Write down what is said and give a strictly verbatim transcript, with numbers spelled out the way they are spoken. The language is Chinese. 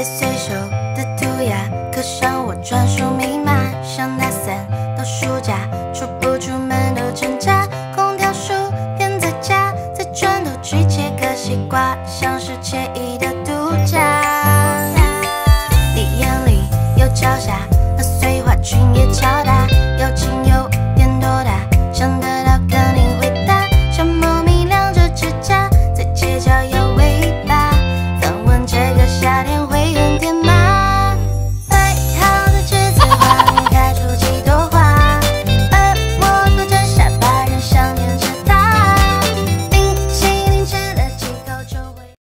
随手的涂鸦，刻上我专属密码。像大三到暑假，出不出门都挣扎。空调、书店在家，在床头去切个西瓜，像是惬意的。